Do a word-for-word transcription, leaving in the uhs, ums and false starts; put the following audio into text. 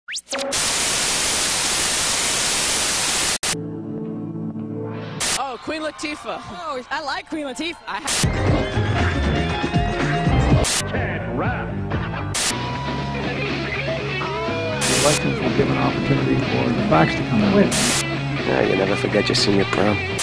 Oh, Queen Latifah. Oh, I like Queen Latifah. I Ted Rapp. The elections will give an opportunity for the facts to come out. Yeah, you never forget your senior prom.